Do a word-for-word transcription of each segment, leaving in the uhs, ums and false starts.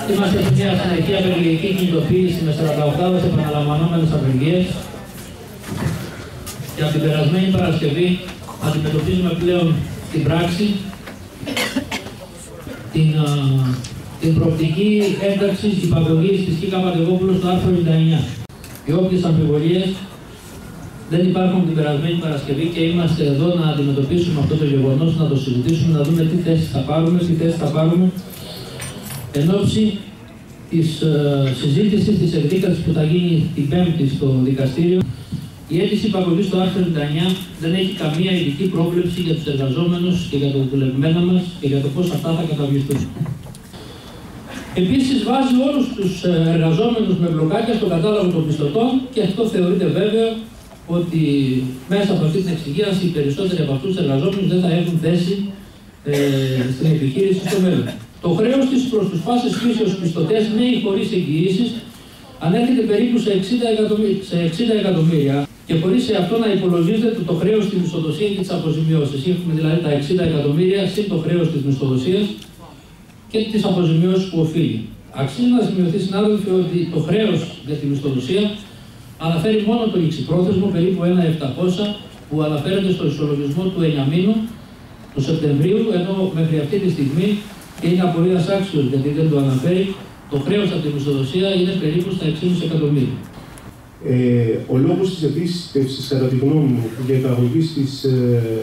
Είμαστε σε μια συνεχή απεργιακή κινητοποίηση με σαράντα οκτώ επαναλαμβανόμενες απεργίες και από την περασμένη Παρασκευή αντιμετωπίζουμε πλέον στην πράξη την, α, την προοπτική ένταξη υπαγωγής της Κ.Κ. στο άρθρο ενενήντα εννιά. Οι όποιες αμφιβολίες δεν υπάρχουν την περασμένη Παρασκευή και είμαστε εδώ να αντιμετωπίσουμε αυτό το γεγονός, να το συζητήσουμε, να δούμε τι θέσεις θα πάρουμε, τι θέσεις θα πάρουμε εν ώψη της uh, συζήτησης της εκδίκασης που θα γίνει την Πέμπτη στο δικαστήριο. Η αίτηση υπαγωγής στο άρθρο ενενήντα εννιά δεν έχει καμία ειδική πρόβλεψη για τους εργαζόμενους και για το δουλευμένα μας και για το πώς αυτά θα καταβληθούν. Επίσης, βάζει όλους τους εργαζόμενους με μπλοκάκια στο κατάλογο των πιστωτών και αυτό θεωρείται βέβαιο ότι μέσα από αυτή την εξυγίαση οι περισσότεροι από αυτούς τους εργαζόμενους δεν θα έχουν θέση ε, στην επιχείρηση στο μέλλον. Το χρέος της προς τους πάσες φύσεως πιστωτές νέοι χωρίς εγγυήσεις ανέρχεται περίπου σε εξήντα εκατομμύρια και χωρίς σε αυτό να υπολογίζεται το χρέος της μισθοδοσίας και τις αποζημιώσεις. Έχουμε δηλαδή τα εξήντα εκατομμύρια συν το χρέος της μισθοδοσίας και τις αποζημιώσεις που οφείλει. Αξίζει να σημειωθεί, συνάδελφοι, ότι το χρέος για τη μισθοδοσία αναφέρει μόνο το ληξιπρόθεσμο, περίπου ένα χιλιάδες επτακόσια, που αναφέρεται στο ισολογισμό του εννιά μήνου του Σεπτεμβρίου, ενώ μέχρι αυτή τη στιγμή, και είναι απορίας άξιος γιατί δεν το αναφέρει, το χρέος από τη μισθοδοσία είναι περίπου στα έξι κόμμα πέντε εκατομμύρια. Ε, ο λόγος της επίσκεψης, κατά τη γνώμη μου, για υπαγωγή στις ε,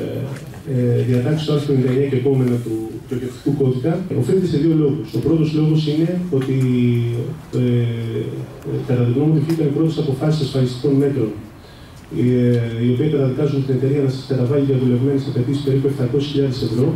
ε, διατάξεις του άρθρου ενενήντα εννιά και επόμενα του Διοικητικού Κώδικα οφείλεται σε δύο λόγους. Ο πρώτος λόγος είναι ότι ε, ε, κατά τη γνώμη μου βγήκαν οι πρώτες αποφάσεις ασφαλιστικών μέτρων, ε, οι οποίες καταδικάζουν την εταιρεία να σας καταβάλει για δουλευμένες απαιτήσεις περίπου επτακόσιες χιλιάδες ευρώ.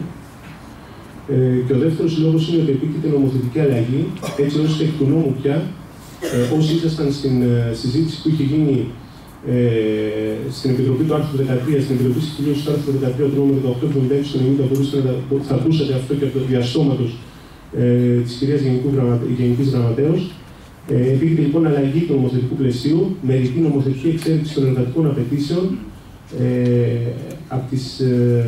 Ε, και ο δεύτερος λόγος είναι ότι επίκειται νομοθετική αλλαγή, έτσι ώστε εκ του νόμου πια, ε, όσοι ήσασταν στην ε, συζήτηση που είχε γίνει ε, στην Επιτροπή του άρθρου δεκατρία, στην Επιτροπή Συμφιλίωσης του άρθρου δεκατρία του νόμου δεκαοκτώ εβδομήντα έξι ενενήντα, θα ακούσατε αυτό και από το διαστόματος ε, της κυρίας Γενικής Γραμματέως. Ε, επίκειται λοιπόν αλλαγή του νομοθετικού πλαισίου με ρητή νομοθετική εξέλιξη των εργατικών απαιτήσεων ε, από τις ε,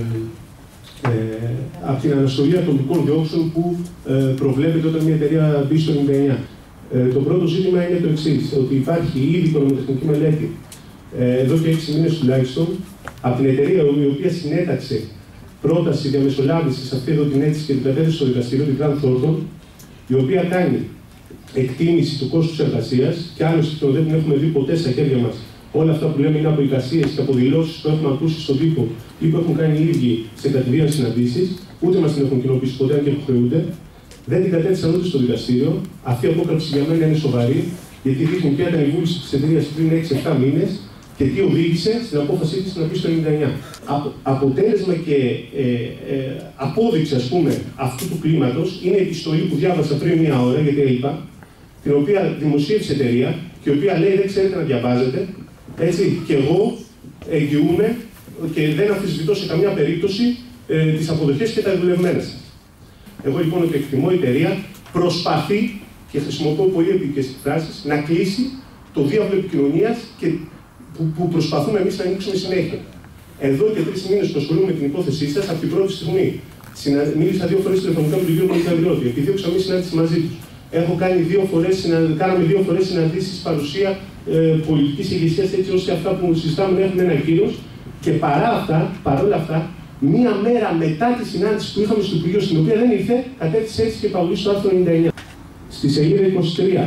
Ε, από την αναστολή ατομικών διώξεων που ε, προβλέπεται όταν μια εταιρεία μπει στο ενενήντα εννιά. Ε, το πρώτο ζήτημα είναι το εξής, ότι υπάρχει ήδη οικονομοτεχνική μελέτη ε, εδώ και έξι μήνες τουλάχιστον από την εταιρεία η οποία συνέταξε πρόταση διαμεσολάβησης αυτή εδώ την αίτηση και την κατέθεσε στο δικαστήριο, την Grant Thornton, η οποία κάνει εκτίμηση του κόστους εργασίας και άλλωστε το δεν έχουμε δει ποτέ στα χέρια μας. Όλα αυτά που λέμε είναι από εικασίες και από δηλώσεις που έχουμε ακούσει στον τύπο ή που έχουν κάνει οι ίδιοι σε κατηδίαν συναντήσεις, ούτε μας την έχουν κοινοποιήσει ποτέ, αν και υποχρεούνται. Δεν την κατέθεσαν ούτε στο δικαστήριο. Αυτή η απόκραψη για μένα είναι σοβαρή, γιατί δείχνει ποια ήταν η βούληση της εταιρείας πριν έξι επτά μήνες και τι οδήγησε στην απόφασή της να πει στο ενενήντα εννιά. Απο, αποτέλεσμα και ε, ε, απόδειξη, ας πούμε, αυτού του κλίματος είναι η επιστολή που διάβασα πριν μία ώρα, γιατί είπα, την οποία δημοσίευσε η εταιρεία και η οποία λέει δεν ξέρετε να διαβάζετε. Έτσι, και εγώ εγγυούμαι και δεν αμφισβητώ σε καμία περίπτωση ε, τις αποδοχές και τα δουλευμένα σας. Εγώ λοιπόν ότι εκτιμώ η εταιρεία προσπαθεί, και χρησιμοποιώ πολύ επίκαιρες εκφράσεις, να κλείσει το διάβλο επικοινωνίας και που, που προσπαθούμε εμείς να ανοίξουμε συνέχεια. Εδώ και τρεις μήνες που ασχολούμαι με την υπόθεσή σας, από την πρώτη στιγμή συνα... μίλησα δύο φορές τηλεφωνικά με τον κύριο Πολυκαδριώτη, επειδή έχω μια συνάντηση μαζί του. Έχω κάνει δύο φορές, κάναμε δύο φορές συναντήσεις παρουσία ε, πολιτικής ηγεσίας, έτσι ώστε αυτά που συζητάμε να έχουν ένα κύρος. Και παρά αυτά, παρόλα αυτά, μία μέρα μετά τη συνάντηση που είχαμε στο Υπουργείο, στην οποία δεν ήρθε, κατέθεσε έτσι και υπαγωγή στο άρθρο ενενήντα εννιά. Στη σελίδα είκοσι τρία.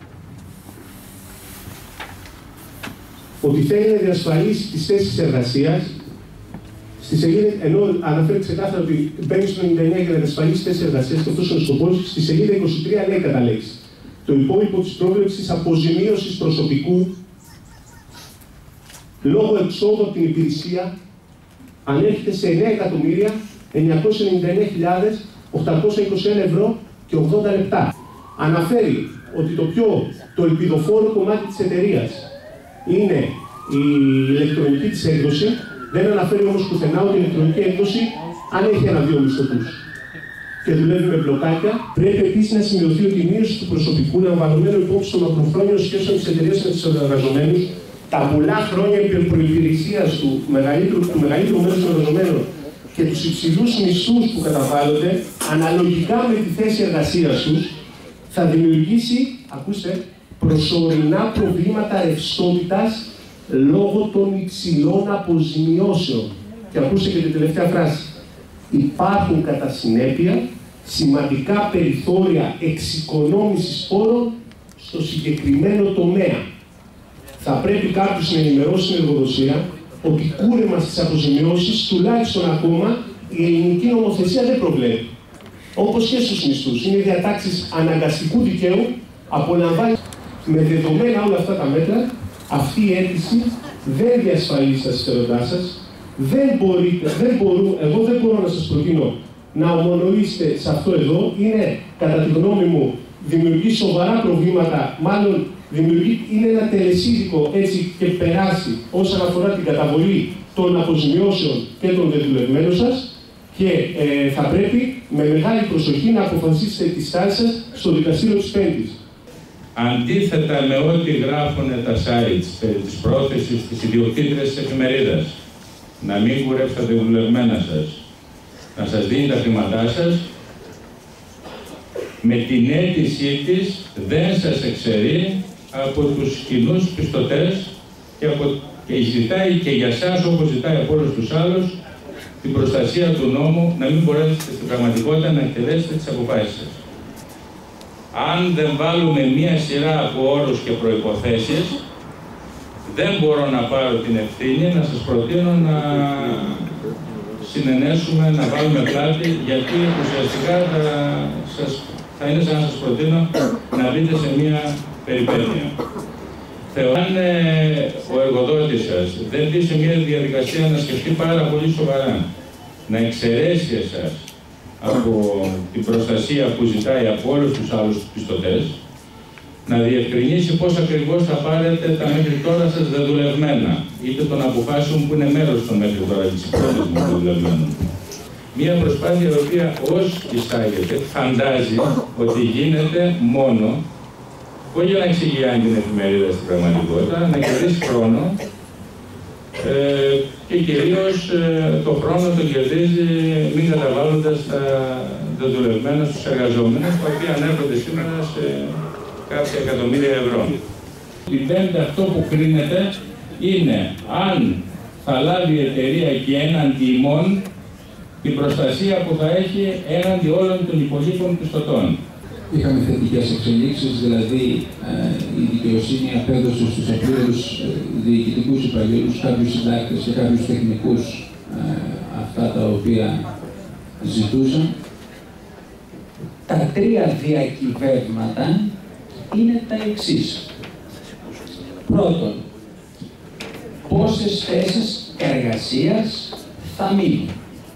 Ότι θέλει να διασφαλίσει τις θέσεις εργασίας. Στη σελίδα, ενώ αναφέρει ξεκάθαρα ότι μπαίνει στο ενενήντα εννιά για να διασφαλίσει θέσεις εργασίας, και αυτός είναι ο σκοπός, στη σελίδα είκοσι τρία λέει κατά λέξη. Το υπόλοιπο της πρόβλεψης αποζημίωσης προσωπικού λόγω εξόδου από την υπηρεσία ανέρχεται σε εννέα εκατομμύρια εννιακόσιες ενενήντα εννέα χιλιάδες οκτακόσια είκοσι ένα ευρώ και ογδόντα λεπτά. Αναφέρει ότι το πιο το ελπιδοφόρο κομμάτι της εταιρείας είναι η ηλεκτρονική της έκδοση. Δεν αναφέρει όμως πουθενά ότι η ηλεκτρονική έκδοση αν έχει ένα-δύο μισθωτούς και δουλεύει με μπλοκάκια. Πρέπει επίσης να σημειωθεί ότι η μείωση του προσωπικού, λαμβανωμένο υπόψη των μακροχρόνιων σχέσεων της εταιρείας με τους εργαζομένους, τα πολλά χρόνια προϋπηρεσίας του μεγαλύτερου, του μεγαλύτερου μέρους των εργαζομένων και τους υψηλούς μισθούς που καταβάλλονται, αναλογικά με τη θέση εργασίας τους, θα δημιουργήσει, ακούστε, προσωρινά προβλήματα ρευστότητας λόγω των υψηλών αποζημιώσεων. Και ακούστε και την τελευταία φράση. Υπάρχουν κατά συνέπεια σημαντικά περιθώρια εξοικονόμησης πόρων στο συγκεκριμένο τομέα. Θα πρέπει κάποιος να ενημερώσει την εργοδοσία ότι κούρεμα στις αποζημιώσεις, τουλάχιστον ακόμα, η ελληνική νομοθεσία δεν προβλέπει. Όπως και στους μισθούς. Είναι διατάξεις αναγκαστικού δικαίου, απολαμβάνει με δεδομένα όλα αυτά τα μέτρα. Αυτή η αίτηση δεν διασφαλίζει τα συμφέροντά σας. Δεν μπορείτε, δεν μπορούν, εγώ δεν μπορώ να σας προτείνω να ομονοήσετε σε αυτό εδώ. Είναι, κατά τη γνώμη μου, δημιουργεί σοβαρά προβλήματα, μάλλον δημιουργεί, είναι ένα τελεσίδικο έτσι και περάσει όσον αφορά την καταβολή των αποζημιώσεων και των δεδουλευμένων σας και ε, θα πρέπει με μεγάλη προσοχή να αποφασίσετε τη στάση σας στο δικαστήριο της Πέμπτης. Αντίθετα με ό,τι γράφουν τα sites περί της πρόθεσης της ιδιοκτήτριας της εφημερίδας, να μην κουρέψετε τα δουλευμένα σας, να σας δίνει τα χρήματά σας, με την αίτησή της δεν σας εξαιρεί από τους κοινούς πιστωτές και, από, και ζητάει και για σας, όπως ζητάει από όλους τους άλλους, την προστασία του νόμου, να μην μπορέσετε στην πραγματικότητα να εκτελέσετε τις αποφάσεις σας. Αν δεν βάλουμε μία σειρά από όρους και προϋποθέσεις, δεν μπορώ να πάρω την ευθύνη να σας προτείνω να συνενέσουμε, να βάλουμε πλάτη, γιατί ουσιαστικά θα, σας, θα είναι σαν να σας προτείνω να μπείτε σε μία περιπέτεια. Θεωρώ αν ε, ο εργοδότης σας δεν μπει σε μία διαδικασία να σκεφτεί πάρα πολύ σοβαρά, να εξαιρέσει εσάς από την προστασία που ζητάει από όλους τους άλλους πιστωτές, να διευκρινίσει πώς ακριβώς θα πάρετε τα μέχρι τώρα σας δεδουλευμένα, είτε των αποφάσεων που είναι μέρος των μέχρι τώρα της υπόθεσης των δεδουλευμένων. Μία προσπάθεια η οποία ως εισάγεται φαντάζει ότι γίνεται μόνο, όχι για να εξηγιάνει την εφημερίδα στην πραγματικότητα, να κερδίσει χρόνο ε, και κυρίως ε, το χρόνο τον κερδίζει μην καταβάλλοντας τα δεδουλευμένα στους εργαζόμενους, τα οποία ανέρχονται σήμερα σε κάποια εκατομμύρια ευρώ. Την Πέμπτη αυτό που κρίνεται είναι αν θα λάβει η εταιρεία και έναντι ημών την προστασία που θα έχει έναντι όλων των υπολείπων πιστωτών. Είχαμε θετικές εξελίξεις, δηλαδή ε, η δικαιοσύνη απέδωσε στους απλούς ε, διοικητικούς υπαλλήλους, κάποιους συντάκτες και κάποιους τεχνικούς ε, αυτά τα οποία ζητούσαν. Τα τρία διακυβεύματα είναι τα εξής. Πρώτον, πόσες θέσεις εργασίας θα μείνουν.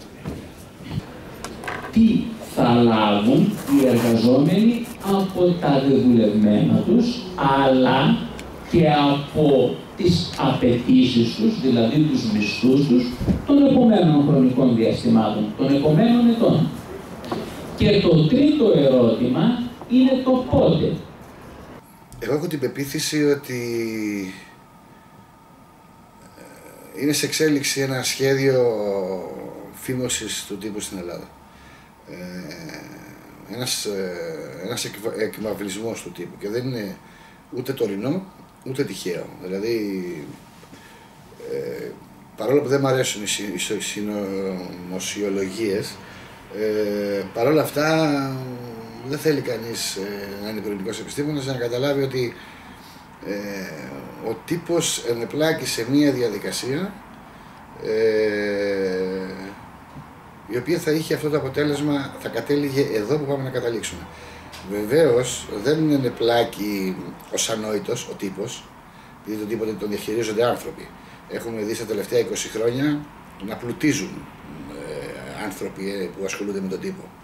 Τι θα λάβουν οι εργαζόμενοι από τα δεδουλευμένα τους, αλλά και από τις απαιτήσεις τους, δηλαδή τους μισθούς τους, των επομένων χρονικών διαστημάτων, των επομένων ετών. Και το τρίτο ερώτημα είναι το πότε. Εγώ έχω την πεποίθηση ότι είναι σε εξέλιξη ένα σχέδιο φήμωσης του τύπου στην Ελλάδα. Ένας, ένας εκμαυλισμός του τύπου και δεν είναι ούτε τωρινό ούτε τυχαίο. Δηλαδή, ε, παρόλο που δεν μου αρέσουν οι συνωμοσιολογίες, ε, παρόλα αυτά δεν θέλει κανείς ε, να είναι πολιτικός επιστήμονας να καταλάβει ότι ε, ο τύπος ενεπλάκει σε μία διαδικασία ε, η οποία θα είχε αυτό το αποτέλεσμα, θα κατέληγε εδώ που πάμε να καταλήξουμε. Βεβαίως δεν ενεπλάκει ως ανόητος ο τύπος, γιατί τον τύπο τον διαχειρίζονται άνθρωποι. Έχουμε δει στα τελευταία είκοσι χρόνια να πλουτίζουν ε, άνθρωποι ε, που ασχολούνται με τον τύπο.